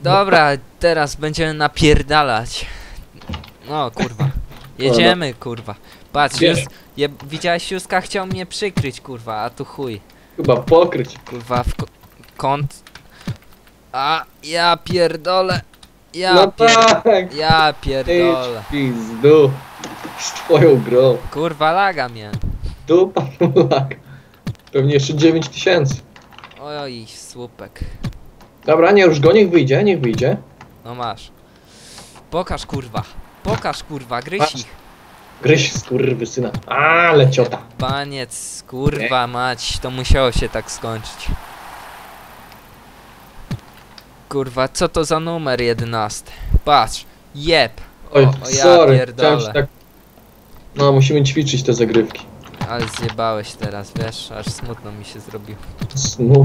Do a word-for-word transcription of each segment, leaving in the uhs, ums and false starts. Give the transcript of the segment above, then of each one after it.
Dobra, teraz będziemy napierdalać. No kurwa. Jedziemy kurwa. Patrz, już, je, widziałeś, Józka chciał mnie przykryć kurwa, a tu chuj. Chyba pokryć. Kurwa w ko kąt. A ja pierdolę. Ja No pier tak. Ja pierdolę. Idź pizdu. Z twoją grą. Kurwa laga mnie. Dupa lag. Pewnie jeszcze dziewięć tysięcy. Oj, słupek. Dobra, nie, już go, niech wyjdzie, niech wyjdzie. No masz. Pokaż kurwa. Pokaż kurwa, gryź ich. Gryź skurwysyna. Ale ciota. Paniec, kurwa mać, to musiało się tak skończyć. Kurwa, co to za numer jedenasty? Patrz, jeb. O, Oj, o ja sorry. pierdolę. Chciałem ci tak... No, musimy ćwiczyć te zagrywki. Ale zjebałeś teraz, wiesz, aż smutno mi się zrobiło. No.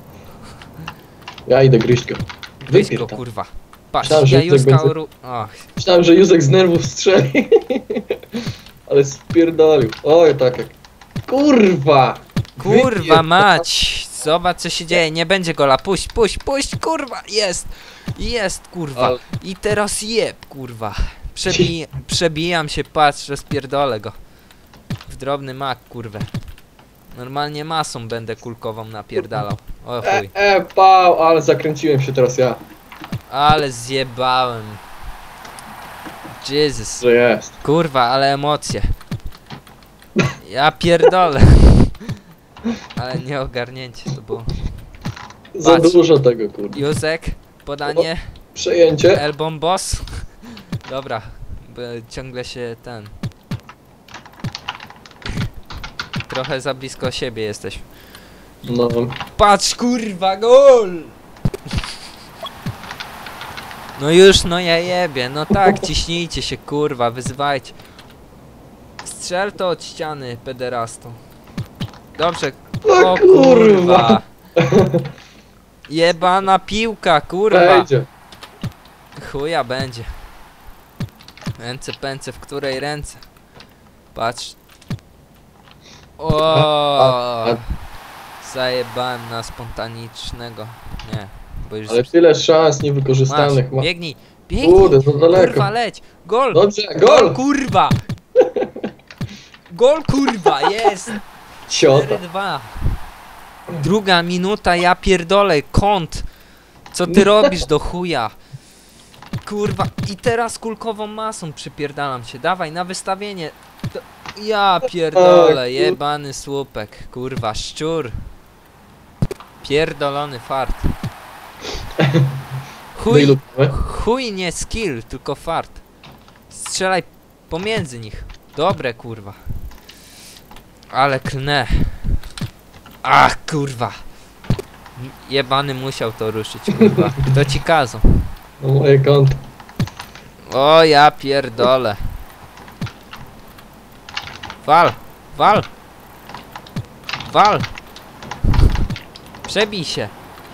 Ja idę gryźć go. Gryź go, Wypierdam. kurwa. Patrz, Myślałem, że ja Józek Józka będzie- ru... Och, Myślałem, że Józek z nerwów strzeli. Ale spierdolił. Oj, tak jak... Kurwa! kurwa Wypierdam. mać! Zobacz co się dzieje, nie będzie gola, puść, puść, puść, kurwa, jest! Jest, kurwa. Ale- I teraz jeb, kurwa. Przebij... Przebijam się, patrz, rozpierdolę go. W drobny mak, kurwę. Normalnie masą będę kulkową napierdalał. O E, chuj. e, pał, ale zakręciłem się teraz ja. Ale zjebałem. Jezus. Że jest. Kurwa, ale emocje. Ja pierdolę. Ale nie ogarnięcie to było. Za Patrz. dużo tego, kurwa. Józek, podanie. Przejęcie. Elbom boss. Dobra, bo ciągle się ten... Trochę za blisko siebie jesteś. No. Patrz kurwa, gol! No już, no ja jebie, no tak, ciśnijcie się kurwa, wyzywajcie. Strzel to od ściany, pederasto. Dobrze, No o kurwa. kurwa. Jebana piłka, kurwa. Wejdzie. Chuja będzie. Ręce pęce, w której ręce? Patrz. O, zajebałem na spontanicznego. Nie, bo już... Ale tyle szans Masz, niewykorzystanych ma. biegnij, biegnij, Kurde, to daleko. kurwa leć, gol, Dobrze, gol, gol! kurwa, gol, kurwa, jest, Ciota. cztery dwa, druga minuta, ja pierdolę, kąt, co ty robisz do chuja, kurwa, i teraz kulkową masą przypierdalam się, dawaj, na wystawienie, to... ja pierdolę, jebany słupek, kurwa, szczur, pierdolony fart. Chuj, Chuj. chuj nie skill, tylko fart. Strzelaj pomiędzy nich. Dobre kurwa. Ale klnę. Ach kurwa. Jebany musiał to ruszyć kurwa. Kto ci kazał? No moje konto. O ja pierdolę. Wal, wal. Wal. Przebij się.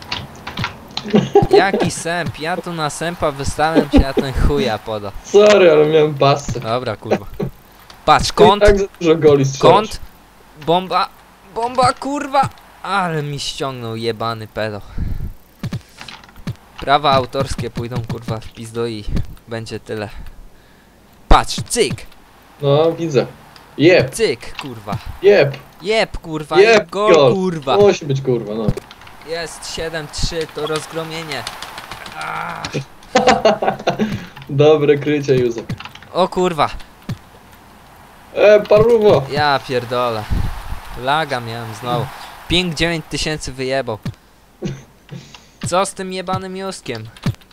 Jaki sęp? Ja tu na sępa wystawiam się, a ten chuja poda. Sorry, ale miałem pasę. Dobra, kurwa. Patrz, kąt, Tak za dużo goli strzelasz. kąt, bomba, bomba, kurwa. Ale mi ściągnął jebany pedo. Prawa autorskie pójdą, kurwa, w pizdo i będzie tyle. Patrz, cyk, No, widzę. Jeb, cyk, kurwa. jeb, Jeb, kurwa, jeb, i gol, gol. kurwa. Musi być kurwa, no. Jest siedem trzy, to rozgromienie. Ah. Dobre krycie, Józek. O kurwa, E, paruwo. ja pierdolę. Laga miałem znowu. Ping dziewięć tysięcy wyjebał. Co z tym jebanym Józkiem?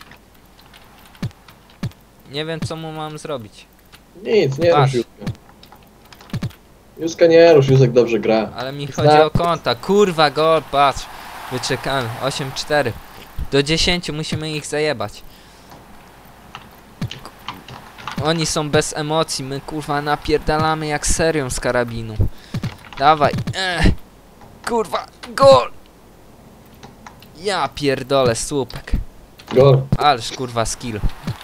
Nie wiem co mu mam zrobić. Nic, nie Patrz. rusz Józka. Józka nie rusz, Józek dobrze gra. Ale mi Zna- chodzi o konta. Kurwa gol, patrz. Wyczekamy. osiem cztery. Do dziesięciu musimy ich zajebać. Oni są bez emocji. My kurwa napierdalamy jak serią z karabinu. Dawaj. Ech. Kurwa. Gol. Ja pierdolę słupek. Gol. Ależ kurwa skill.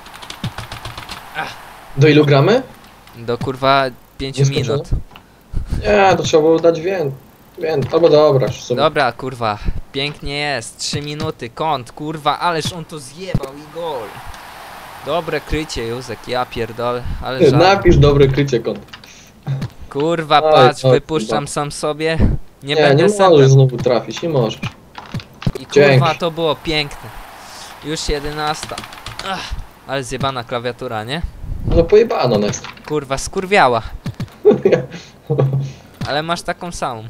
Do ilu gramy? Do kurwa pięciu Nieskończone? minut. Nie, to trzeba było dać więcej. Więcej. Albo dobra, już w sumie. Dobra kurwa. Pięknie jest, trzy minuty, kąt, kurwa, ależ on to zjebał i gol. Dobre krycie, Józek, ja pierdolę, ale żal. Napisz dobre krycie kąt. Kurwa, Oj, patrz, oj, wypuszczam kurwa. sam sobie. Nie, Nie, będę nie setem. możesz znowu trafić, nie możesz. I kurwa, Dzięki. to było piękne. Już jedenasta. Ach, ale zjebana klawiatura, nie? No pojebano jest. Kurwa, skurwiała. Ale masz taką samą.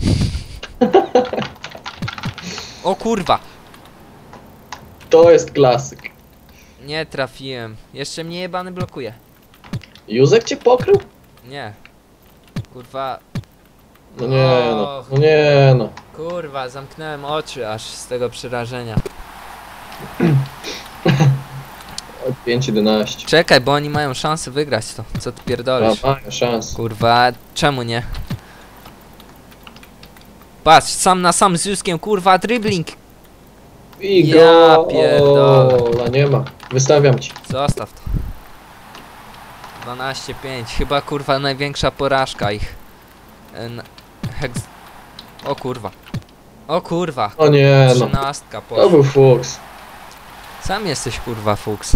O kurwa, To jest klasyk. nie trafiłem. Jeszcze mnie jebany blokuje. Józek cię pokrył? Nie. Kurwa, No nie no, Och. no nie no. kurwa, zamknąłem oczy aż z tego przerażenia. pięć jedenaście. Czekaj, bo oni mają szansę wygrać to. Co ty A, pierdolisz? mają szansę. Kurwa, czemu nie? Patrz, sam na sam z Józkiem, kurwa, dribbling. I Ja go, pierdolę. nie ma. Wystawiam ci. Zostaw to. dwanaście pięć, chyba kurwa największa porażka ich. En... Hex... O kurwa. O kurwa. O nie no. Trzynastka To poszła. był fuks. Sam jesteś kurwa fuks.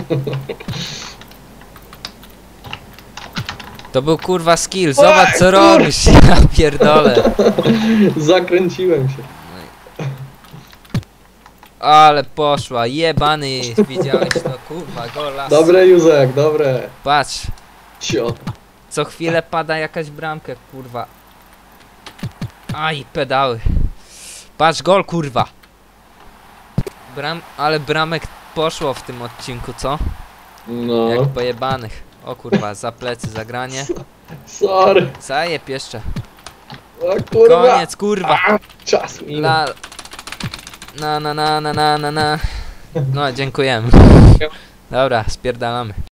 To był kurwa skill, zobacz co kur- robisz, ja pierdolę. Zakręciłem się. Ale poszła, jebany, widziałeś to kurwa, gola. Dobre Józek, dobre. Patrz, Ciot. co chwilę pada jakaś bramka, kurwa. Aj, pedały. Patrz, gol, kurwa. Bram, ale bramek poszło w tym odcinku, co? No. Jak pojebanych. O kurwa, za plecy zagranie. Sorry. Zajeb jeszcze. O kurwa. Koniec, kurwa. A, czas minął. La... Na na na na na na na. No, dziękujemy. Dobra, spierdalamy.